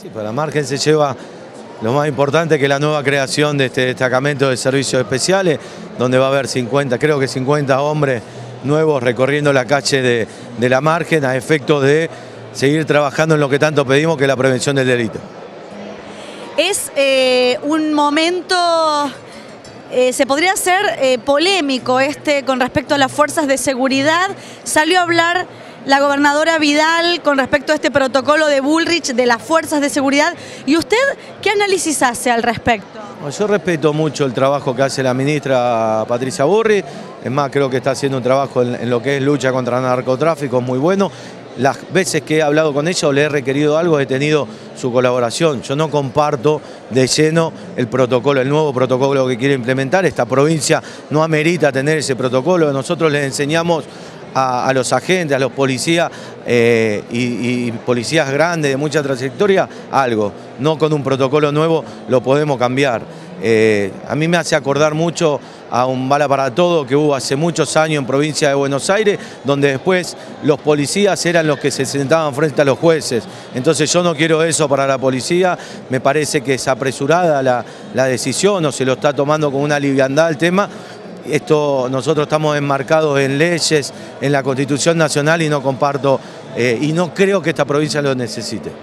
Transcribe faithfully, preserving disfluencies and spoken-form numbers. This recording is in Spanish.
Sí, para Margen se lleva lo más importante, que es la nueva creación de este destacamento de servicios especiales, donde va a haber cincuenta, creo que cincuenta hombres nuevos recorriendo la calle de, de la Margen a efecto de seguir trabajando en lo que tanto pedimos, que es la prevención del delito. Es eh, un momento, eh, se podría hacer eh, polémico este con respecto a las fuerzas de seguridad. Salió a hablar la gobernadora Vidal con respecto a este protocolo de Bullrich de las fuerzas de seguridad. ¿Y usted qué análisis hace al respecto? Yo respeto mucho el trabajo que hace la ministra Patricia Burri. Es más, creo que está haciendo un trabajo en, en lo que es lucha contra el narcotráfico muy bueno. Las veces que he hablado con ella o le he requerido algo, he tenido su colaboración. Yo no comparto de lleno el protocolo, el nuevo protocolo que quiere implementar. Esta provincia no amerita tener ese protocolo. Nosotros les enseñamos a, a los agentes, a los policías eh, y, y policías grandes de mucha trayectoria algo. No con un protocolo nuevo lo podemos cambiar. Eh, a mí me hace acordar mucho a un bala para todo que hubo hace muchos años en provincia de Buenos Aires, donde después los policías eran los que se sentaban frente a los jueces. Entonces yo no quiero eso para la policía, me parece que es apresurada la, la decisión o se lo está tomando con una liviandad el tema. Esto, nosotros estamos enmarcados en leyes, en la Constitución Nacional y no comparto eh, y no creo que esta provincia lo necesite.